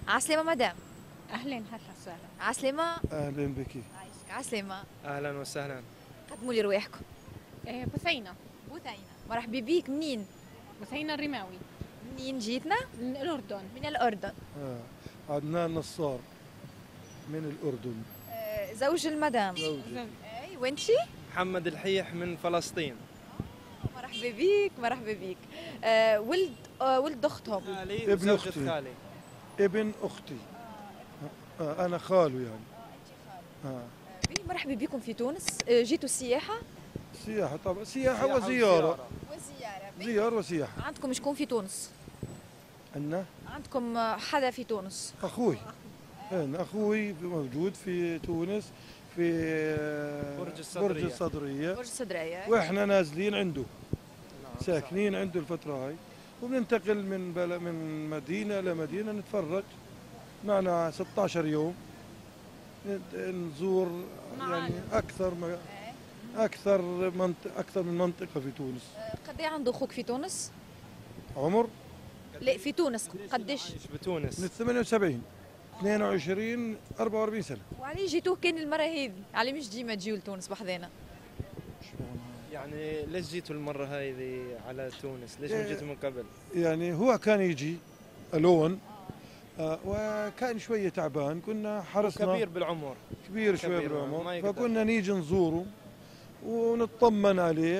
عسلامة مدام. اهلا هلا وسهلا. عسلامة. اهلا بك. عايشك عسلامة. اهلا وسهلا. قدموا لي رواحكم. بثينة. بوثينة. مرحبا بيك. منين؟ بثينة الرماوي منين جيتنا؟ من الأردن. من الأردن. عدنان نصار من الأردن. زوج المدام. زوجي. اي وانتي؟ محمد الحيح من فلسطين. مرحبا بيك مرحبا بيك. ولد اختهم. خالي ابن وزوجة أختي. خالي. ابن أختي. أنا خاله يعني. مرحبا بكم في تونس. جيتوا سياحة؟ سياحة طبعا، سياحة وزيارة. وزيارة. زيارة وسياحة. عندكم شكون في تونس؟ عندنا عندكم حدا في تونس؟ أخوي. أنا أخوي موجود في تونس في برج الصدرية. برج الصدرية. وإحنا نازلين عنده، نعم، ساكنين عنده الفترة هاي، وبننتقل من مدينة لمدينة نتفرج. معنا 16 يوم نزور يعني أكثر من منطقة في تونس. قد ايه عنده اخوك في تونس؟ عمر لا في تونس قديش؟ عايش بتونس. من 78 22 44 سنة. وعليه جيتوه كان المرة هذه؟ عليه مش ديما تجيو لتونس بحذانا؟ يعني ليش جيتوا المرة هذه على تونس؟ ليش ما جيتوا من قبل؟ يعني هو كان يجي ألون، وكان شوية تعبان، كنا حرصنا. كبير بالعمر. كبير شوية كبير، ما بالعمر، يقدر. فكنا نيجي نزوره ونطمن عليه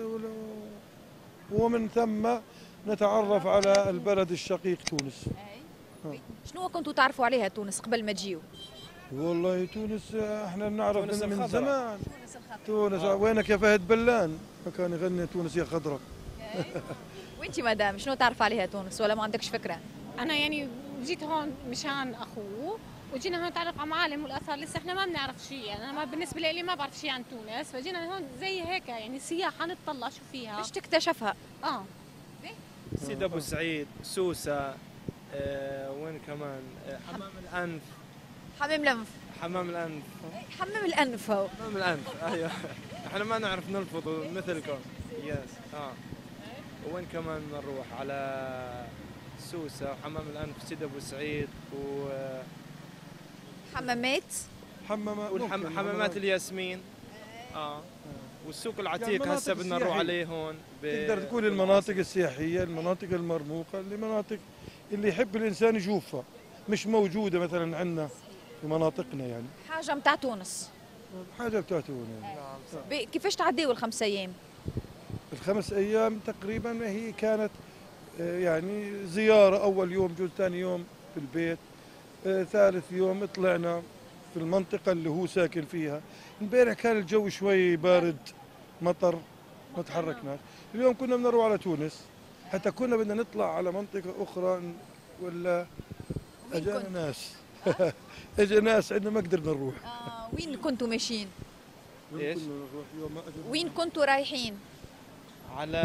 ومن ثم نتعرف على البلد الشقيق تونس. شنو كنتوا تعرفوا عليها تونس قبل ما تجيو؟ والله تونس احنا نعرف تونس من الخضراء. زمان. تونس الخضراء. تونس وينك يا فهد بلان، فكان يغني تونس يا خضراء. وانتي مدام شنو تعرف عليها تونس ولا ما عندكش فكرة؟ أنا يعني جيت هون مشان أخوه، وجينا هون نتعرف على معالم والآثار. لسه إحنا ما بنعرف شيء، يعني أنا بالنسبة لي ما بعرف شيء عن تونس، فجينا هون زي هيك يعني سياحة نطلع شو فيها. باش تكتشفها. سيد ابو سعيد، سوسة، وين كمان؟ حمام الانف. حمام الأنف. حمام الانف. حمام الأنف هو. حمام الانف ايوه. احنا ما نعرف نلفظ مثلكم. يس وين كمان نروح؟ على سوسة وحمام الانف، سيد ابو سعيد حمامات. حمامات الياسمين. والسوق العتيق يعني هسه بدنا نروح عليه هون. تقدر تقول المناطق السياحية، المناطق المرموقة، المناطق اللي يحب الإنسان يشوفها، مش موجودة مثلا عندنا في مناطقنا يعني. حاجة متاع تونس. حاجة بتاعتون يعني. كيفاش تعديوا الخمس أيام؟ الخمس أيام تقريبا هي كانت يعني زيارة. أول يوم جزء، ثاني يوم في البيت، ثالث يوم طلعنا في المنطقة اللي هو ساكن فيها. امبارح كان الجو شوي بارد، مطر، ما تحركناش. اليوم كنا بنروح على تونس، حتى كنا بدنا نطلع على منطقة أخرى ولا أجانا ناس. اجى ناس عندنا ما قدرنا نروح. وين كنتوا ماشيين؟ إيش؟ وين كنتوا رايحين؟ على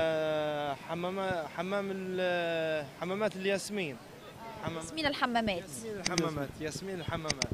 حمامات الياسمين. ياسمين الحمامات. ياسمين الحمامات.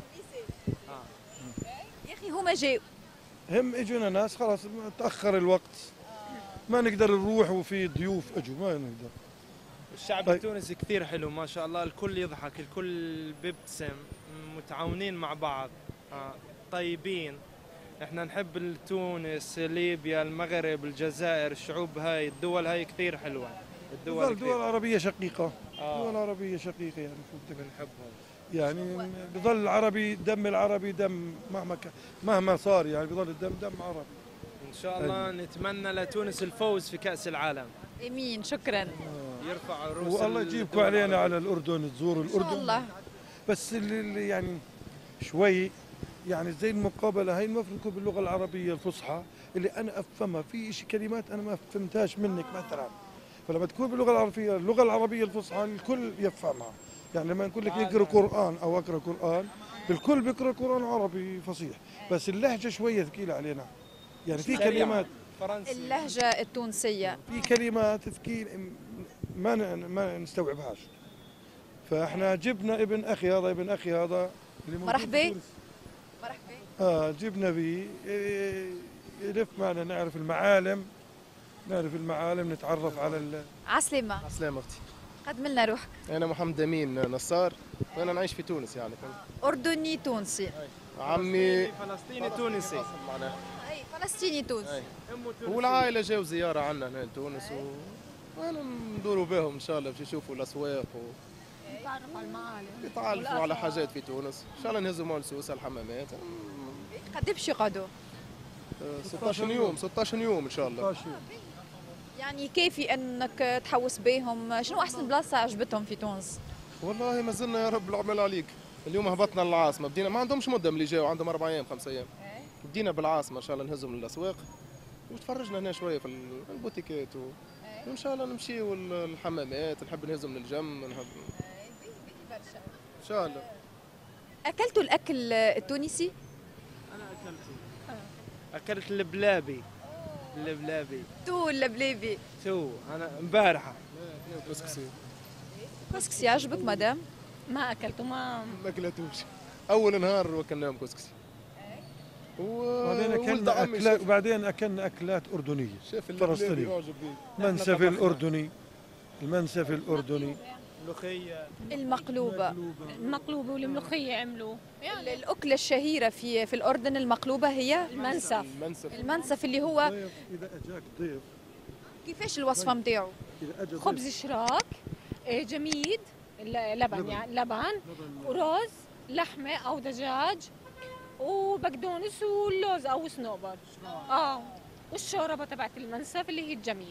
يا أخي هما جاوا. هم اجونا ناس خلاص تأخر الوقت، ما نقدر نروح وفي ضيوف اجوا ما نقدر. الشعب طيب. التونسي كثير حلو ما شاء الله، الكل يضحك، الكل بيبتسم، متعاونين مع بعض، طيبين. احنا نحب تونس، ليبيا، المغرب، الجزائر، الشعوب هاي، الدول هاي كثير حلوة. دول عربية شقيقة. دول عربية شقيقة يعني شو بدك بنحبهم. يعني بظل العربي دم العربي دم مهما صار، يعني بظل الدم دم عربي. ان شاء الله نتمنى لتونس الفوز في كأس العالم. امين. شكرا. يرفع رؤوس والله يجيبكم علينا على الأردن تزوروا الأردن. إن شاء الله. بس اللي يعني شوي يعني زي المقابلة هاي المفروض تكون باللغة العربية الفصحى اللي أنا أفهمها. في شيء كلمات أنا ما فهمتهاش منك مثلا، فلما تكون باللغة العربية، اللغة العربية الفصحى الكل يفهمها. يعني لما نقول لك يقرأ قرآن أو أقرأ قرآن، الكل بيقرأ قرآن عربي فصيح، بس اللهجة شوية ثقيلة علينا. يعني في كلمات فرنسي. اللهجة التونسية في كلمات ثقيلة ما نستوعبهاش. فاحنا جبنا ابن اخي هذا اللي مرحبا. مرحبا. جبنا بيه يلف معنا، نعرف المعالم، نتعرف على عسلامة. عسلامة اختي. قدم لنا روحك. أنا محمد أمين نصار وأنا نعيش في تونس يعني. أردني تونسي. عمي فلسطيني تونسي. معناها أي فلسطيني تونسي. والعائلة جاو زيارة عنا هنا لتونس وأنا ندوروا بهم إن شاء الله باش يشوفوا الأسواق نتعرف على المعالم، يتعرفوا على حاجات في تونس. إن شاء الله نهزوا مول سوسة الحمامات. قد باش يقعدوا؟ 16 يوم 16 يوم إن شاء الله. 16 يوم. يعني كافي انك تحوس بيهم. شنو احسن بلاصه عجبتهم في تونس؟ والله ما زلنا يا رب العمل عليك. اليوم هبطنا للعاصمة، بدينا ما عندهمش مدة من اللي جاوا، عندهم 4 أيام 5 أيام. بدينا بالعاصمة إن شاء الله نهزهم للأسواق وتفرجنا هنا شوية في البوتيكات وإن شاء الله نمشيو الحمامات، نحب نهزهم للجم إن شاء الله. اكلتوا الاكل التونسي؟ اكلت اللبلابي. تو اللبليبي. انا امبارحه. كسكسي عجبك مدام؟ ما اكلته ما أكلتوش. أول نهار وكلناهم كسكسي. وبعدين اكلنا اكلات اردنيه. شاف فلسطيني. المنسف الاردني. المقلوبه. المقلوبه والملوخيه عملوا يعني الاكله الشهيره في الاردن المقلوبه هي المنسف. المنسف اللي هو اذا اجاك ضيف كيفاش الوصفه نتاعو؟ اذا اجى ضيف خبز شراك، جميد، لبن يعني لبن ورز، لحمه او دجاج وبقدونس واللوز او صنوبر. والشوربه تبعت المنسف اللي هي الجميد.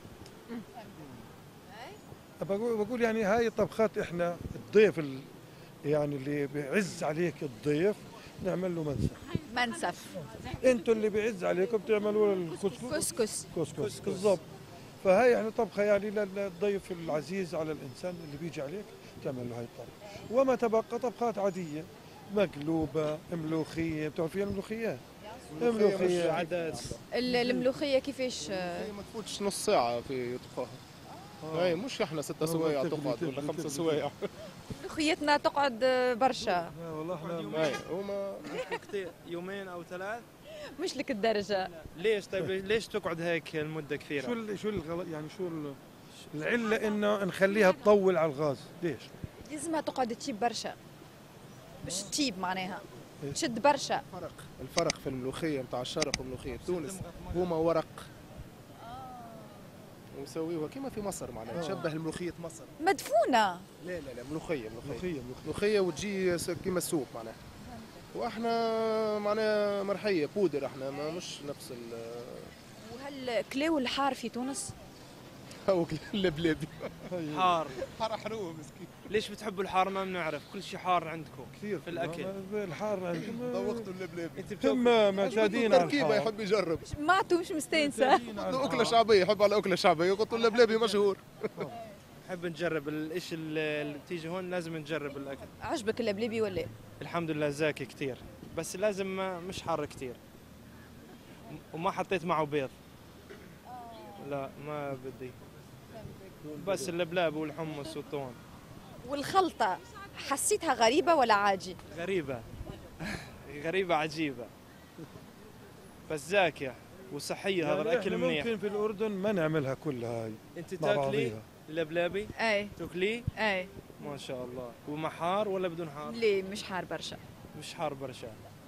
بقول يعني هاي طبخات احنا الضيف يعني اللي بيعز عليك الضيف نعمل له منسف. انتوا اللي بيعز عليكم بتعملوا له كسكس. كسكس بالضبط. فهي يعني طبخه يعني للضيف العزيز على الانسان اللي بيجي عليك تعمل له هاي الطبخه. وما تبقى طبخات عاديه مقلوبه، ملوخيه، بتعرفين الملوخيات؟ ملوخيه عدس. الملوخيه كيفاش؟ هي ما تفوتش نص ساعة في يطبخوها. هاي مش احنا 6 سوايع تقعد ولا 5 سوايع. ملوخيتنا تقعد برشا. لا والله احنا هاي هما كثير، يومين او 3. مش لك الدرجه. ليش طيب ليش تقعد هيك المده كثيره؟ شو الغلط يعني العله انه نخليها تطول على الغاز؟ ليش؟ لازمها تقعد تشيب برشا. مش تشيب معناها تشد برشا. الفرق في الملوخية نتاع الشرق وملوخية تونس هما ورق ويسويوها كما في مصر معناها تشبه الملوخية مصر. مدفونه. لا ملوخية وتجي كما السوق معناها. واحنا معناها مرحية بودر احنا ما مش نفس وهل كلاو الحار في تونس؟ هو اللبلابي حار حروم مسكين. ليش بتحبوا الحار؟ ما بنعرف، كل شيء حار عندكم كثير في الاكل. الحار عندهم ذوقتوا اللبلابي. انت ثم معتادين على تركيبة الحار. يحب يجرب. معتو مش مستانسه. أكلة شعبية يحب على أكلة شعبية قلت له اللبلابي مشهور. نحب نجرب الاشي اللي بتيجي هون، لازم نجرب الاكل. عجبك اللبليبي ولا؟ الحمد لله زاكي كثير، بس لازم مش حار كثير. وما حطيت معه بيض. لا ما بدي. بس اللبلاب والحمص والثوم. والخلطه حسيتها غريبه ولا عادي؟ غريبة. غريبة عجيبة، بس زاكية وصحية. يعني هذا الأكل منيح. ممكن في الأردن ما نعملها كلها هاي أنت مع تاكلي بعضيها. اللبلابي؟ اي تاكليه؟ اي. ما شاء الله. ومحار ولا بدون حار؟ ليه مش حار برشا؟ مش حار برشا.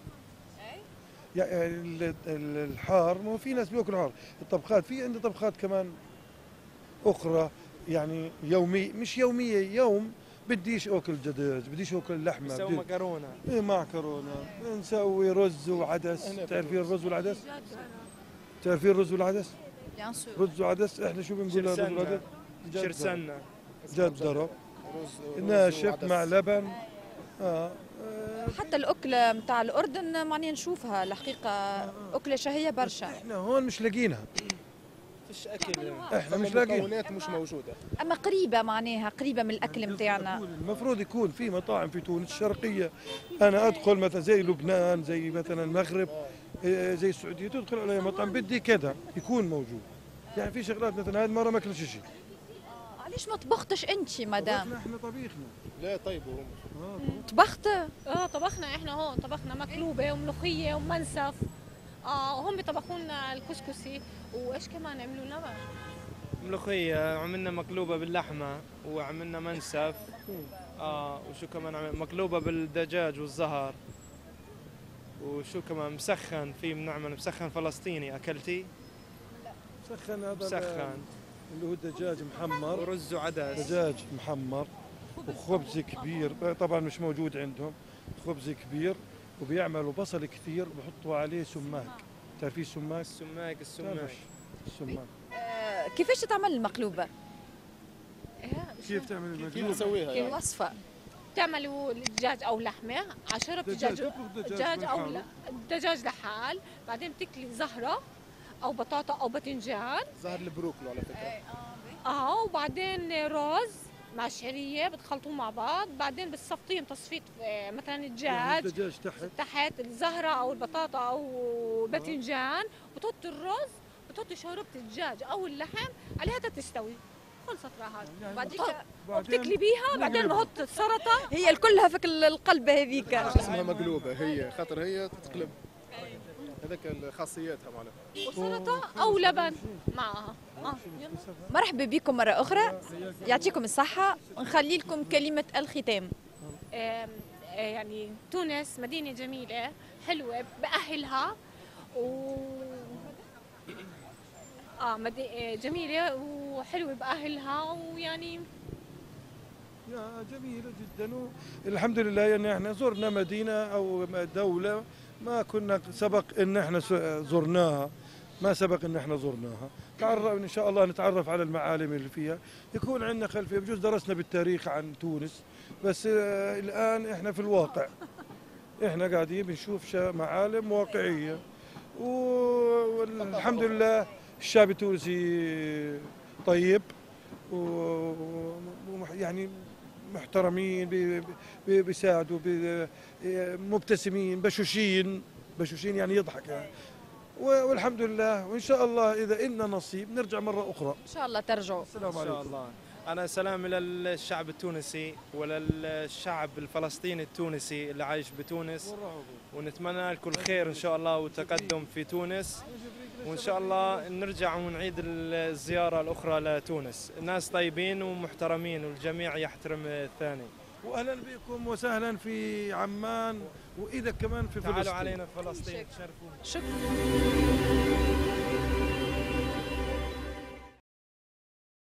يعني الحار مو في ناس بياكلوا حار. الطبخات في عندي طبخات كمان أخرى يعني مش يومية. يوم بديش أكل دجاج، بديش أكل لحمة، نسوي مكرونة. معكرونة، نسوي رز وعدس. تعرفين الرز والعدس؟ تعرفين الرز والعدس؟ بيان سور. رز وعدس احنا شو بنقول له؟ رز والعدس؟ شرسنة. جدرة ناشف مع لبن. حتى الأكلة متاع الأردن معني نشوفها الحقيقة أكلة شهية برشا. احنا هون مش لاقينها. فيش أكل. احنا مش لاقيين. المكونات مش موجودة. أما قريبة معناها قريبة من الأكل متاعنا. المفروض يكون في مطاعم في تونس الشرقية. أنا أدخل مثلا زي لبنان، زي مثلا المغرب، زي السعودية، تدخل علي مطعم بدي كذا يكون موجود. يعني في شغلات مثلا هذه المرة ما أكلش شيء. علاش ما طبختش أنت مدام؟ احنا طبيخنا. لا طيب طبخت؟ طبخنا احنا هون، طبخنا مقلوبه وملوخيه ومنسف. وهم بيطبخوا لنا الكسكسي وايش كمان عملوا لنا ملوخية، عملنا مقلوبة باللحمة وعملنا منسف. وشو كمان مقلوبة بالدجاج والزهر. وشو كمان مسخن، في بنعمل مسخن فلسطيني، أكلتي؟ مسخن هذا مسخن اللي هو دجاج محمر ورز وعدس. دجاج محمر وخبز كبير، طبعا مش موجود عندهم. خبز كبير وبيعملوا بصل كثير وبحطوا عليه سماق. تعرفي سماق؟ السماق. السماق. كيفاش تتعمل المقلوبة؟ كيف تعمل كيف المقلوبة؟ نسويها يعني؟ الوصفة. تعملوا دجاج او لحمه، عشرة دجاج او دجاج لحال، بعدين بتكلي زهره او بطاطا او باذنجان. زهر البروكلو على فكره. وبعدين رز مع شعريه بتخلطوه مع بعض، بعدين بتصفيهم تصفيه مثلا الدجاج الدجاج تحت الزهره او البطاطا او الباذنجان، بتحطي الرز، بتحطي شوربه الدجاج او اللحم عليها تستوي، خلصت راحت. بعدين وبتقلبيها، بعدين بحط السلطه. هي كلها فك القلب هذيك. اسمها مقلوبه، هي خاطر هي تتقلب. هذاك خاصياتها معناها. وسلطه او لبن معها. مرحبا بكم مرة أخرى، يعطيكم الصحة. ونخلي لكم كلمة الختام. يعني تونس مدينة جميلة حلوة بأهلها جميلة وحلوة بأهلها، ويعني جميلة جدا. الحمد لله يعني احنا زرنا مدينة أو دولة ما كنا سبق ان احنا زرناها، ما سبق ان احنا زرناها. تعرف ان شاء الله نتعرف على المعالم اللي فيها، يكون عندنا خلفيه. بجوز درسنا بالتاريخ عن تونس، بس الان احنا في الواقع، احنا قاعدين بنشوف معالم واقعيه. والحمد لله الشعب التونسي طيب يعني محترمين، بيساعدوا، مبتسمين، بشوشين يعني يضحك يعني. والحمد لله. وإن شاء الله إذا إلنا نصيب نرجع مرة أخرى. إن شاء الله ترجعوا. السلام عليكم. إن شاء الله. أنا سلام إلى الشعب التونسي وللشعب الفلسطيني التونسي اللي عايش بتونس، ونتمنى لكم الخير إن شاء الله وتقدم في تونس، وإن شاء الله نرجع ونعيد الزيارة الأخرى لتونس. الناس طيبين ومحترمين والجميع يحترم الثاني. وأهلا بكم وسهلا في عمان، وإذا كمان في فلسطين. تعالوا علينا في فلسطين، تشرفونا. شكرا.